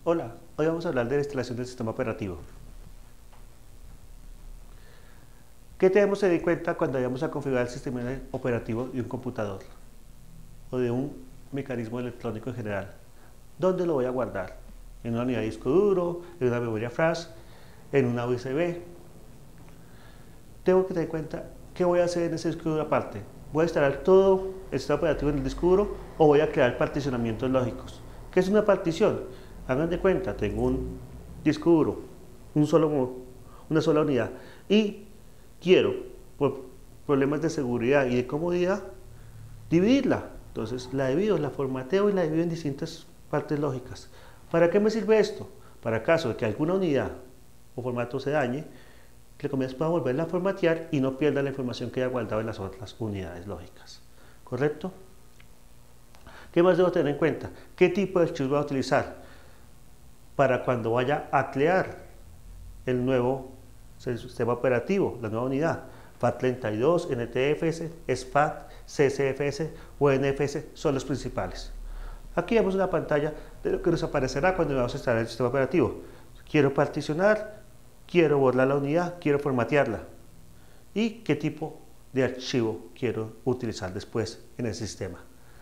Hola, hoy vamos a hablar de la instalación del sistema operativo. ¿Qué tenemos que tener en cuenta cuando vayamos a configurar el sistema operativo de un computador o de un mecanismo electrónico en general? ¿Dónde lo voy a guardar? ¿En una unidad de disco duro? ¿En una memoria flash? ¿En una USB? Tengo que tener en cuenta qué voy a hacer en ese disco duro aparte. ¿Voy a instalar todo el sistema operativo en el disco duro o voy a crear particionamientos lógicos? ¿Qué es una partición? Hagan de cuenta, tengo un disco duro, una sola unidad, y quiero, por problemas de seguridad y de comodidad, dividirla. Entonces la divido, la formateo y la divido en distintas partes lógicas. ¿Para qué me sirve esto? Para caso de que alguna unidad o formato se dañe, que le comienzo a volverla a formatear y no pierda la información que haya guardado en las otras unidades lógicas. ¿Correcto? ¿Qué más debo tener en cuenta? ¿Qué tipo de archivos voy a utilizar para cuando vaya a crear el nuevo sistema operativo, la nueva unidad? FAT32, NTFS, SFAT, CSFS o NFS son los principales. Aquí vemos una pantalla de lo que nos aparecerá cuando vamos a instalar el sistema operativo. Quiero particionar, quiero borrar la unidad, quiero formatearla. Y qué tipo de archivo quiero utilizar después en el sistema.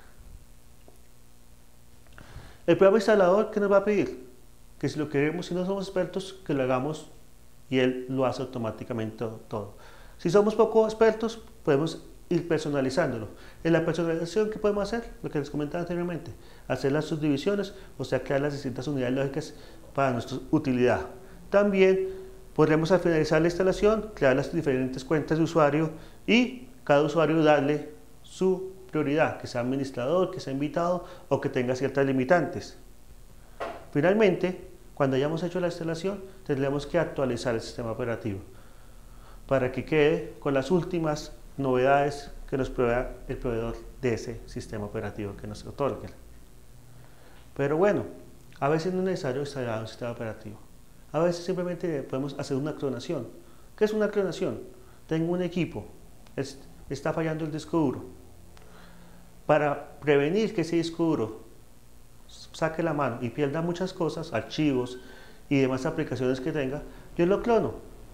El programa instalador, ¿qué nos va a pedir? Que si lo queremos, si no somos expertos, que lo hagamos y él lo hace automáticamente todo. Si somos poco expertos, podemos ir personalizándolo. En la personalización, ¿qué podemos hacer? Lo que les comentaba anteriormente, hacer las subdivisiones, o sea, crear las distintas unidades lógicas para nuestra utilidad. También podremos al finalizar la instalación, crear las diferentes cuentas de usuario y cada usuario darle su prioridad, que sea administrador, que sea invitado o que tenga ciertas limitantes. Finalmente, cuando hayamos hecho la instalación, tendremos que actualizar el sistema operativo para que quede con las últimas novedades que nos provea el proveedor de ese sistema operativo que nos otorgue. Pero bueno, a veces no es necesario instalar un sistema operativo. A veces simplemente podemos hacer una clonación. ¿Qué es una clonación? Tengo un equipo, está fallando el disco duro. Para prevenir que ese disco duro saque la mano y pierda muchas cosas, archivos y demás aplicaciones que tenga, yo lo clono,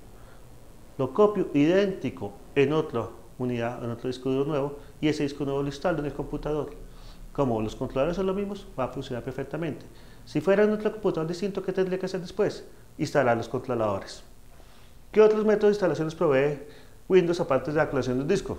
lo copio idéntico en otra unidad, en otro disco duro nuevo, y ese disco nuevo lo instalo en el computador. Como los controladores son los mismos, va a funcionar perfectamente. Si fuera en otro computador distinto, ¿qué tendría que hacer después? Instalar los controladores. ¿Qué otros métodos de instalaciones provee Windows aparte de la clonación del disco?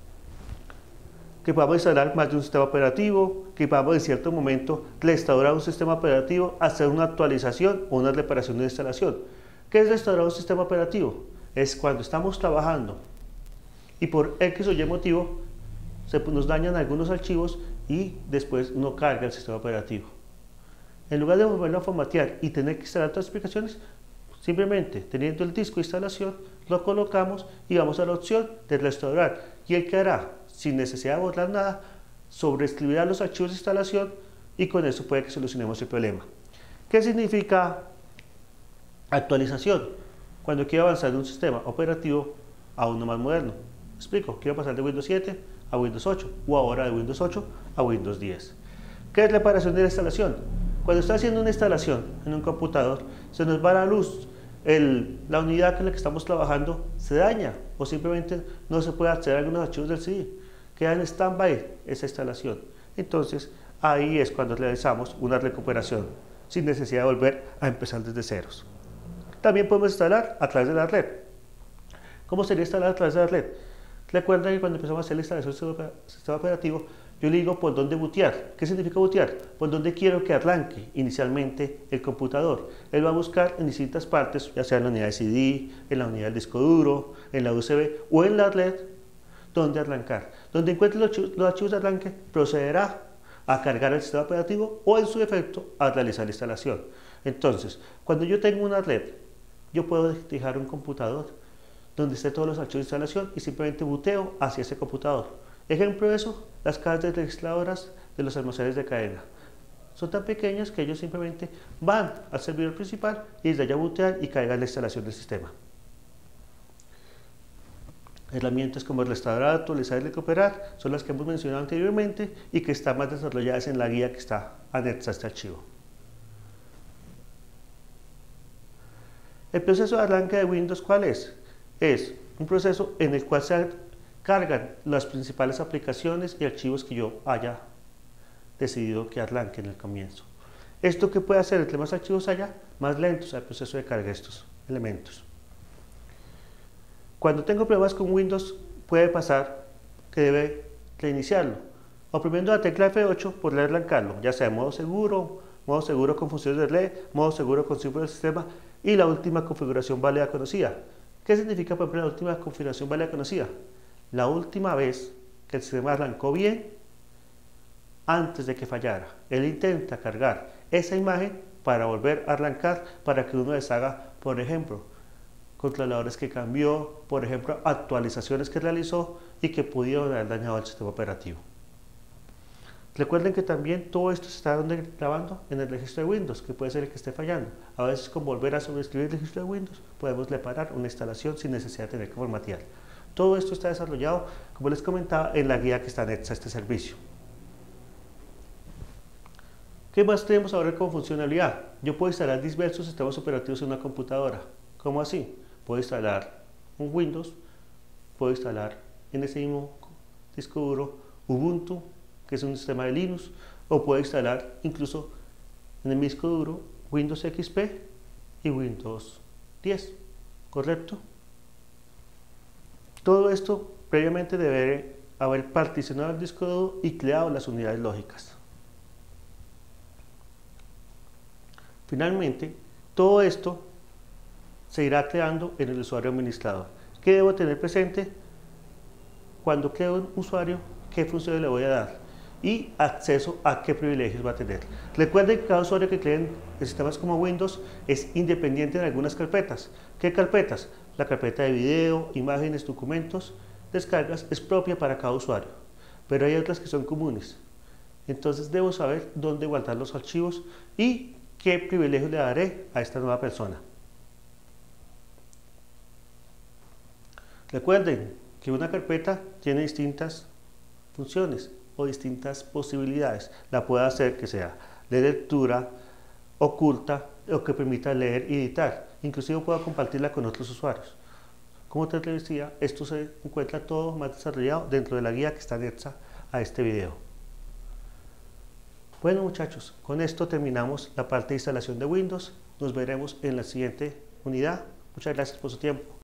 Que podamos instalar más de un sistema operativo, que podamos en cierto momento restaurar un sistema operativo, hacer una actualización o una reparación de instalación. ¿Qué es restaurar un sistema operativo? Es cuando estamos trabajando y por X o Y motivo nos dañan algunos archivos y después no carga el sistema operativo. En lugar de volverlo a formatear y tener que instalar otras aplicaciones, simplemente teniendo el disco de instalación, lo colocamos y vamos a la opción de restaurar. ¿Y el que hará? Sin necesidad de borrar nada, sobreescribirá los archivos de instalación y con eso puede que solucionemos el problema. ¿Qué significa actualización? Cuando quiero avanzar de un sistema operativo a uno más moderno. Explico, quiero pasar de Windows 7 a Windows 8 o ahora de Windows 8 a Windows 10. ¿Qué es reparación de la instalación? Cuando está haciendo una instalación en un computador, se nos va la luz, la unidad con la que estamos trabajando se daña o simplemente no se puede acceder a algunos archivos del CD. Queda en stand-by esa instalación. Entonces, ahí es cuando realizamos una recuperación sin necesidad de volver a empezar desde ceros. También podemos instalar a través de la red. ¿Cómo sería instalar a través de la red? Recuerda que cuando empezamos a hacer la instalación del sistema operativo, yo le digo por dónde bootear. ¿Qué significa bootear? Por dónde quiero que arranque inicialmente el computador. Él va a buscar en distintas partes, ya sea en la unidad de CD, en la unidad del disco duro, en la USB o en la red, dónde arrancar. Donde encuentre los archivos de arranque, procederá a cargar el sistema operativo o en su defecto a realizar la instalación. Entonces, cuando yo tengo una red, yo puedo dejar un computador donde estén todos los archivos de instalación y simplemente booteo hacia ese computador. Ejemplo de eso, las cajas registradoras de los almacenes de cadena. Son tan pequeñas que ellos simplemente van al servidor principal y desde allá bootean y cargan la instalación del sistema. Herramientas como restaurar, actualizar y recuperar son las que hemos mencionado anteriormente y que están más desarrolladas en la guía que está anexa a este archivo. El proceso de arranque de Windows, ¿cuál es? Es un proceso en el cual se cargan las principales aplicaciones y archivos que yo haya decidido que arranque en el comienzo. ¿Esto qué puede hacer? Entre más archivos haya, más lento es el proceso de carga de estos elementos. Cuando tengo problemas con Windows, puede pasar que debe reiniciarlo, oprimiendo la tecla F8 por arrancarlo, ya sea en modo seguro con funciones de relé, modo seguro con símbolo del sistema y la última configuración válida conocida. ¿Qué significa, por ejemplo, la última configuración válida conocida? La última vez que el sistema arrancó bien antes de que fallara. Él intenta cargar esa imagen para volver a arrancar, para que uno deshaga, por ejemplo, controladores que cambió, por ejemplo, actualizaciones que realizó y que pudieron haber dañado el sistema operativo. Recuerden que también todo esto se está grabando en el registro de Windows, que puede ser el que esté fallando. A veces con volver a sobreescribir el registro de Windows podemos reparar una instalación sin necesidad de tener que formatear. Todo esto está desarrollado, como les comentaba, en la guía que está anexa a este servicio. ¿Qué más tenemos ahora como funcionalidad? Yo puedo instalar diversos sistemas operativos en una computadora. ¿Cómo así? Puedo instalar un Windows, puedo instalar en ese mismo disco duro Ubuntu, que es un sistema de Linux, o puedo instalar incluso en el disco duro Windows XP y Windows 10, ¿correcto? Todo esto previamente debe haber particionado el disco duro y creado las unidades lógicas. Finalmente, todo esto se irá creando en el usuario administrador. ¿Qué debo tener presente? Cuando creo un usuario, ¿qué funciones le voy a dar? Y acceso a qué privilegios va a tener. Recuerden que cada usuario que cree en sistemas como Windows es independiente en algunas carpetas. ¿Qué carpetas? La carpeta de video, imágenes, documentos, descargas es propia para cada usuario, pero hay otras que son comunes. Entonces debo saber dónde guardar los archivos y qué privilegios le daré a esta nueva persona. Recuerden que una carpeta tiene distintas funciones o distintas posibilidades. La puede hacer que sea de lectura, oculta o que permita leer y editar. Inclusive puedo compartirla con otros usuarios. Como te decía, esto se encuentra todo más desarrollado dentro de la guía que está anexa a este video. Bueno muchachos, con esto terminamos la parte de instalación de Windows. Nos veremos en la siguiente unidad. Muchas gracias por su tiempo.